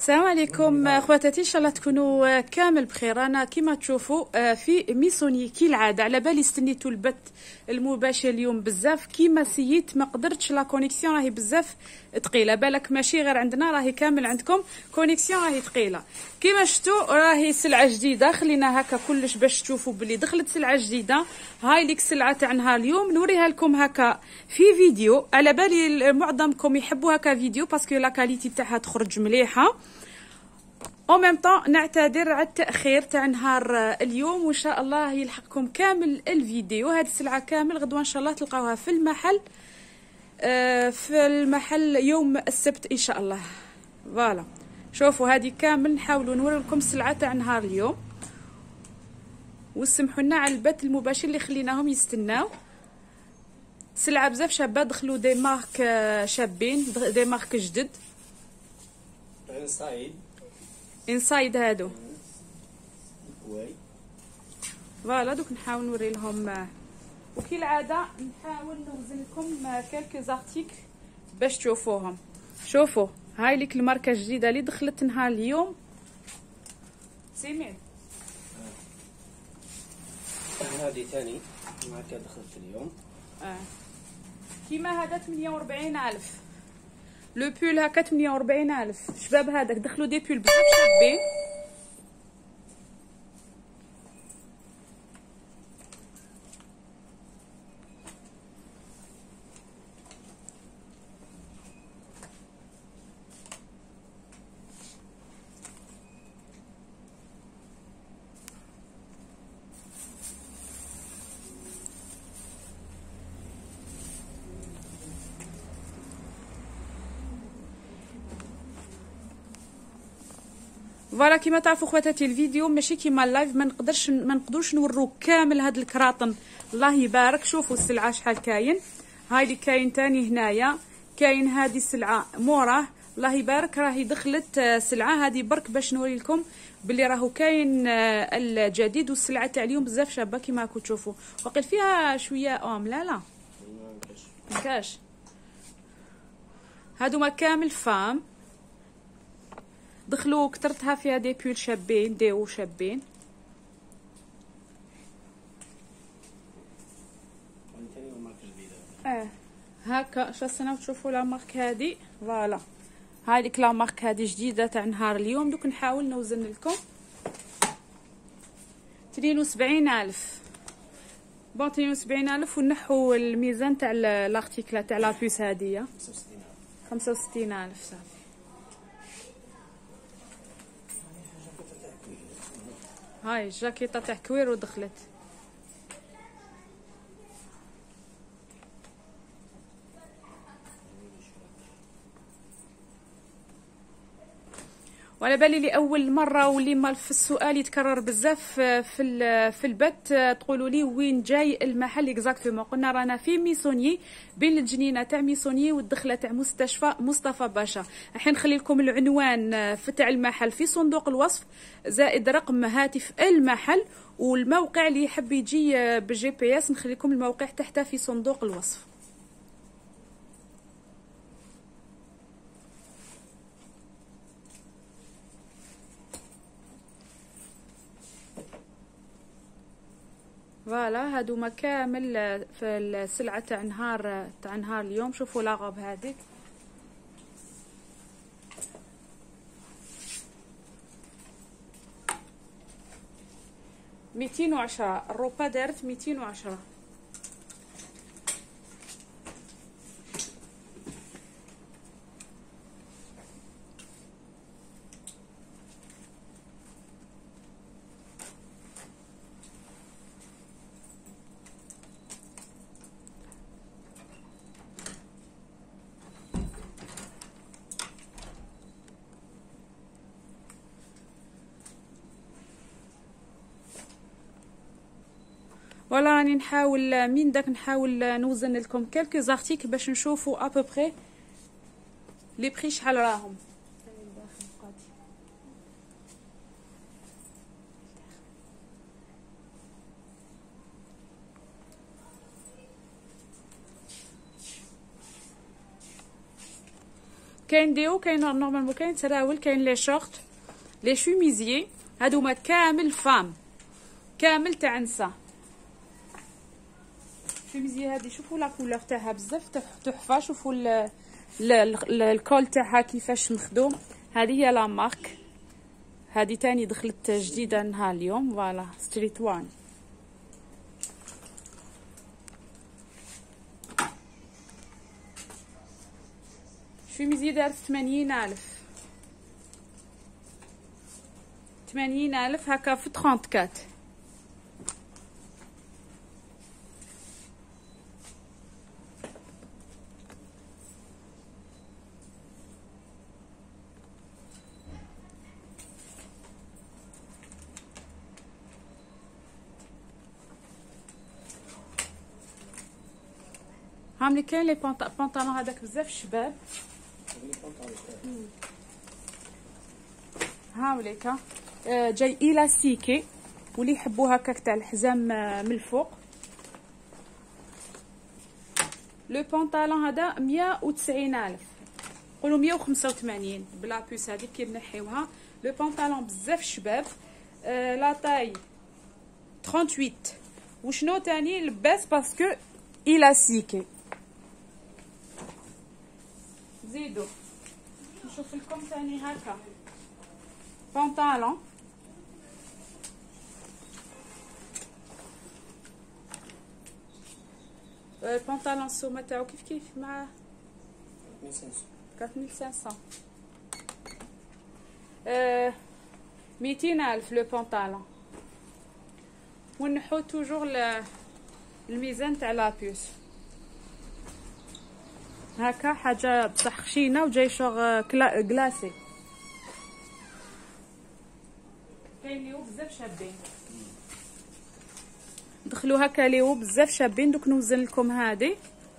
السلام عليكم اخواتاتي، ان شاء الله تكونوا كامل بخير. انا كما تشوفوا في ميسوني كالعاده، على بالي استنيتوا البث المباشر اليوم بزاف. كيما سييت ما قدرتش، لا كونيكسيون راهي بزاف ثقيله، بالك ماشي غير عندنا، راهي كامل عندكم كونيكسيون راهي ثقيله. كيما شفتوا راهي سلعه جديده، خلينا هكا كلش باش تشوفوا بلي دخلت سلعه جديده. هاي ليك السلعه تاع نهار اليوم، نوريها لكم هكا في فيديو. على بالي معظمكم يحبوا هكا فيديو باسكو لا كاليتي تاعها تخرج مليحه. او ميم طون نعتذر على التاخير تاع نهار اليوم، وان شاء الله يلحقكم كامل الفيديو. هذه السلعه كامل غدوه ان شاء الله تلقاوها في المحل، يوم السبت ان شاء الله. فوالا شوفوا هذه كامل، نحاولوا نوري لكم السلعه تاع نهار اليوم، وسمحوا لنا على البث المباشر اللي خليناهم يستناو. سلعه بزاف شابه، دخلوا دي مارك شابين، دي مارك جدد انسايد هادو. فوالا دوك نحاول نوري لهم، وكالعاده نحاول نوزن لكم كالكو زارتيك باش تشوفوهم. شوفوا هاي ليك الماركه الجديده اللي دخلت نهار اليوم. سيمين هذه ثاني ماركه دخلت اليوم. كيما هذا 48000 لو بول، هكا 48000. شباب هذاك دخلوا دي بول بزاف شابين. فوالا كيما تعرفوا خواتاتي، الفيديو ماشي كيما اللايف، ما نقدرش نوروك كامل هاد الكراطن. الله يبارك. شوفوا السلعه شحال كاين. هاي اللي كاين تاني هنايا، كاين هذه السلعه موراه. الله يبارك، راهي دخلت سلعه هذه برك باش نوري لكم بلي راهو كاين الجديد. والسلعه تاع اليوم بزاف شابه كيما راكم تشوفوا. وقيل فيها شويه لا مكاش. هادوما كامل فام، دخلوا كترتها فيها دي بول شابين، ديو شابين. هكا شاسنا تشوفوا لا مارك هذه. فوالا هاي ديك لا مارك هذه جديده تاع نهار اليوم. دوك نحاول نوزن لكم 72000 بون 72000، ونحوا الميزان تاع لارتيكلا تاع لا بوس هذه 65000 صافي. هاي الجاكيطه تاع كوير ودخلت. وعلى بالي لاول مره واللي ما في السؤال يتكرر بزاف في البث، تقولوا لي وين جاي المحل اكزاكتومون. قلنا رانا في ميسوني، بين الجنينه تاع ميسوني والدخله تاع مستشفى مصطفى باشا. الحين نخلي لكم العنوان تاع المحل في صندوق الوصف، زائد رقم هاتف المحل والموقع اللي يحب يجي بالجي بي اس. نخلي لكم الموقع تحت في صندوق الوصف. فوالا هادوما كامل في السلعه تاع نهار اليوم. شوفوا لاغوب هذيك ميتين وعشرة، الروبا دارت 210. ولا راني نحاول من داك نحاول نوزن لكم كلكو زارتيك باش نشوفوا ابوبري لي بري شحال راهم. كاين ديو، كاين نورمالمون كاين سراول، كاين لي شورت، لي شوميزيي، هادوما كامل فام، كامل تاع نساء. الشوميزي هادي شوفوا لا كولور تاعها بزاف تحفه. شوفوا الكول تاعها كيفاش مخدوم. هذه هي لا مارك، هذه تاني دخلت جديده نهار اليوم. فوالا ستريت وان. الشوميزي دارت 80,000 80,000 هكا في 34. هاملي كاين لي بونطالون هذاك بزاف شباب. هاوليكا جاي إلاستيكي، واللي يحبوا هكاك تاع الحزام من الفوق. لو بونطالون هذا 190,000، قولوا 185 بلا بوس هذيك كي نحيوها. لو بونطالون بزاف شباب. لا طاي 38. وشنو تاني لباس باسكو إلاستيكي. زيدو نشوف لكم ثاني هكا بنطالون البنطالون السومه تاعو كيف مع 4500 200,000 لو بنطالون. ونحو توجور الميزان تاع لابيوس هكا حاجه بصح خشينه وجاي شغل كلاسي. كاين ليو بزاف شابين، دخلوا هكا ليو بزاف شابين. دوك نوزن لكم هادي.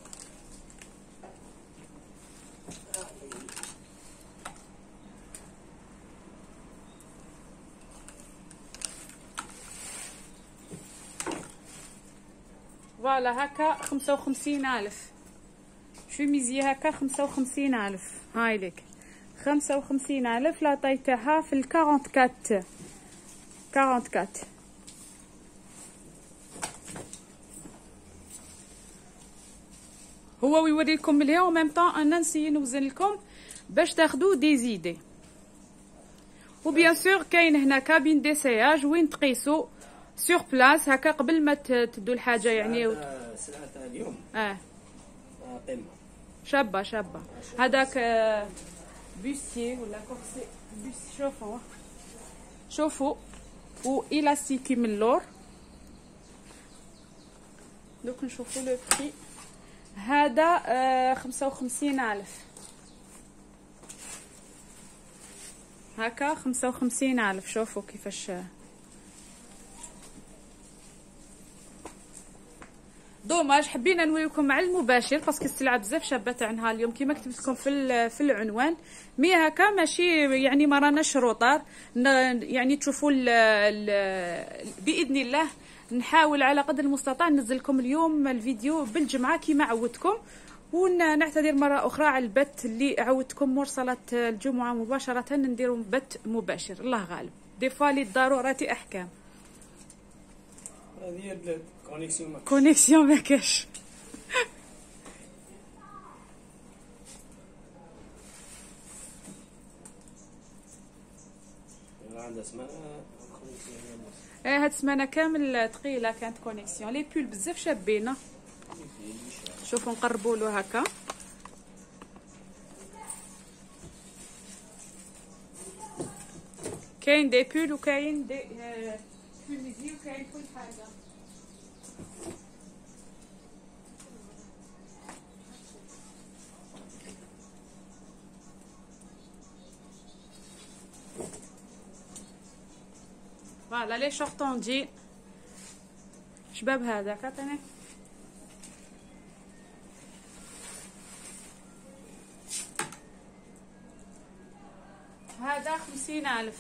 فوالا هكا 55,000 شوميزي هكا 55,000. هاي لك 55,000. لا طاي تاعها في 44. هو ويوريكم مليح وميم طون انا نسيي نوزن لكم باش تاخدو دي زيدي. وبيان سور كاين هنا كابين ديسياج وين تقيسو سور بلاص هكا قبل ما تدو الحاجه يعني. السلعه تاع اليوم قمه شابه. هذاك بوسيي ولا كورسي بوس. شوفوا وإلاستيكي من اللور. دوك نشوفوا لو بري. هذا 55,000 هكا 55,000. شوفوا كيفاش. دوماج حبينا نوريكم على المباشر باسكو السلعه بزاف شابه تاع نهار اليوم كيما كتبت لكم في العنوان. مي هكا ماشي يعني ما راناش روطار يعني تشوفوا باذن الله نحاول على قدر المستطاع ننزل لكم اليوم الفيديو بالجمعه كيما عودتكم. ونعتذر مره اخرى على البث اللي عودتكم مرسله الجمعه مباشره نديروا بث مباشر. الله غالب دي فوا للضرورات احكام. هذه كونيكسيون ما كاش. عندها سمانه هاد السمانه كامل ثقيله كانت كونيكسيون. لي بول بزاف شابين. شوفوا نقربوا له هكا. كاين دي بول وكاين دي فيميزي وكاين كل حاجه. فوالا لي شورطون جي شباب. هذاك عطيني هذا 50,000.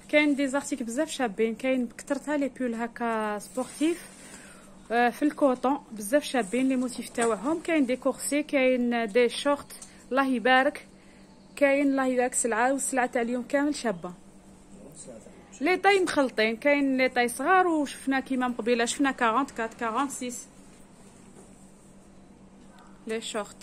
كاين دي زارتيك بزاف شابين، كاين كثرتها لي بول هكا سبورتيف في الكوطون بزاف شابين لي موتيف تاعهم. كاين دي كورسي، كاين دي شورت، الله يبارك. كاين الله يبارك سلعه، والسلعه تاع اليوم كامل شابه. لي طاي مخلطين، كاين لي طاي صغار وشفنا كيما مقبيله شفنا 44 46 لي شورت.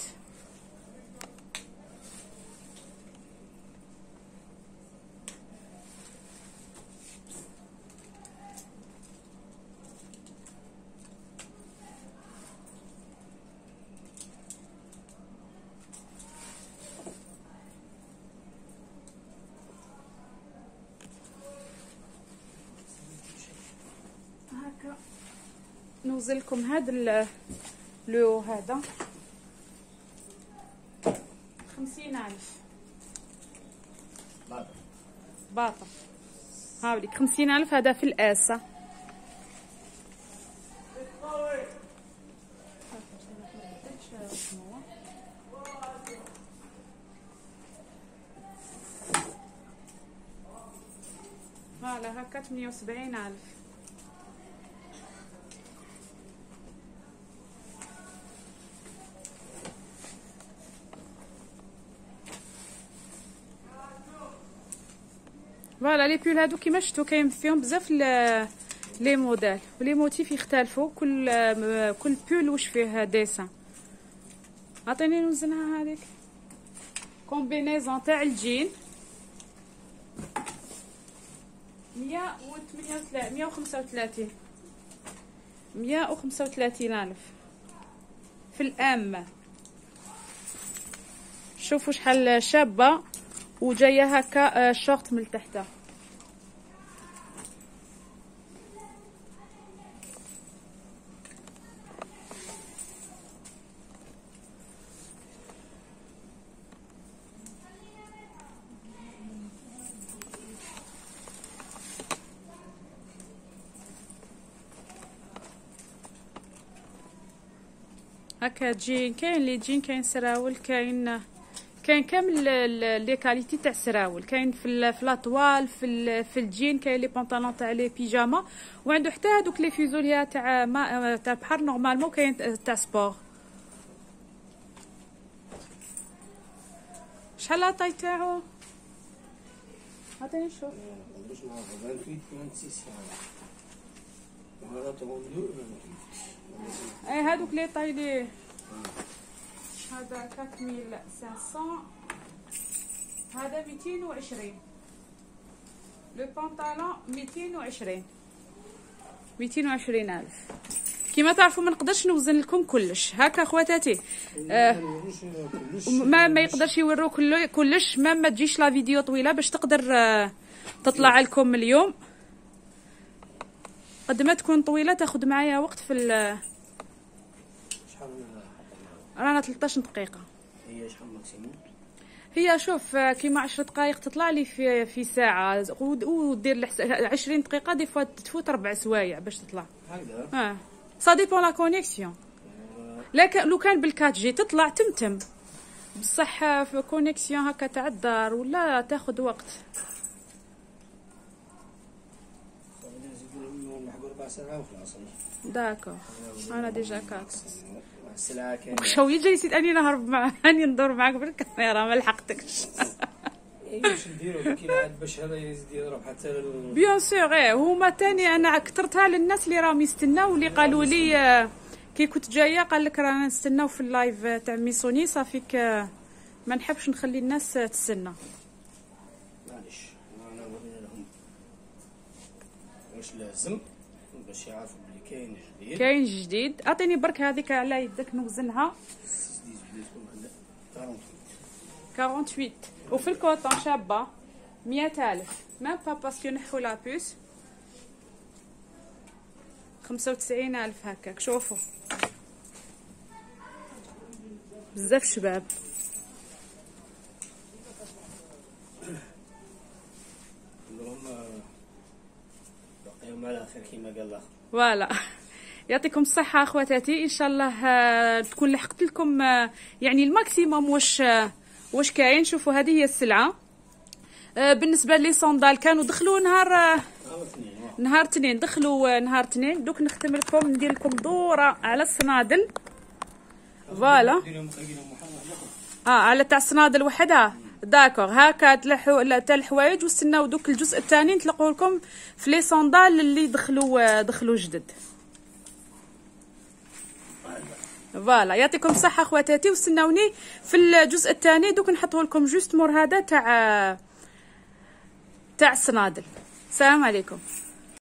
هكا نوزل لكم هذا لو هذا 50,000 باطل. هاوليك 50,000 هذا في الاسه. فوالا هكا 78,000. فوالا لي بول هادو كيما شفتو كاين فيهم بزاف لي موديل ولي موتيف يختلفوا، كل بول واش فيه ديسان. عطيني نوزنها هذيك كومبينيزون تاع الجين 135,000 في الام. شوفوا شحال شابه وجايه هكا شورت من تحت. هكا جين، كاين لي جين، كاين سراول، كاين كامل لي كاليتي تاع السراول. كاين في لاطوال، في الجين، كاين لي بونطالون تاع لي بيجاما، وعنده حتى هذوك لي فيزوليا تاع بحر نورمالمون، كاين تاع سبور. شحال لا طاي تاعو؟ عطيني نشوف. اي هذوك لي طاي لي هذا 4500، هذا 220. لو بونطالون 220,000. كيما تعرفوا ما نقدرش نوزن لكم كلش هكا خواتاتي. ما يقدرش يورو كلش، ما تجيش لا فيديو طويله باش تقدر تطلع لكم اليوم. قد ما تكون طويله تاخذ معايا وقت في رانا 13 دقيقه. هي شحال ماكسيموم؟ هي شوف كيما 10 دقائق تطلع لي في ساعه، ودير 20 دقيقه دي فوا تفوت 4 سوايع باش تطلع هكذا. سا ديبون لا كونيكسيون. لكن لو كان بالكات جي تطلع تمتم، بصح في كونيكسيون هكا تاع الدار ولا تاخذ وقت. داكور انا ديجا كاكس شويه جاي اني نهرب معاه، اني ندور معاك بالكاميرا ما لحقتكش. واش نديرو كي عاد باش هذا يزيد يضرب حتى بيان سور. هما تاني انا كثرتها للناس اللي راهم يستناو، واللي قالوا لي كي كنت جايه قال لك رانا نستناو في اللايف تاع ميسوني، صافيك ما نحبش نخلي الناس تستنى. معليش انا ورينا لهم واش لازم باش يعرفوا بلي كاين جديد. اعطيني برك هذيك على يدك نوزنها. 48 وفي الكوطون شابه 100,000 مام با باسكو نحو لا بوس 95,000 هكاك. شوفوا بزاف شباب. يوم على خير كيما قال الاخر. فوالا يعطيكم الصحه اخواتاتي، ان شاء الله تكون لحقت لكم يعني الماكسيموم واش كاين. شوفوا هذه هي السلعه بالنسبه لي صندال كانوا دخلوا نهار اثنين دخلوا نهار اثنين. دوك نختم لكم ندير لكم دوره على الصنادل. فوالا على تاع الصنادل وحدها. داكوغ هكا تاع الحوايج، واستناو دوك الجزء الثاني نطلقوا لكم في لي صندال اللي دخلوا جدد. فوالا يعطيكم الصحه خواتاتي، واستناوني في الجزء الثاني. دوك نحطوا لكم جوست مور هذا تاع الصنادل. السلام عليكم.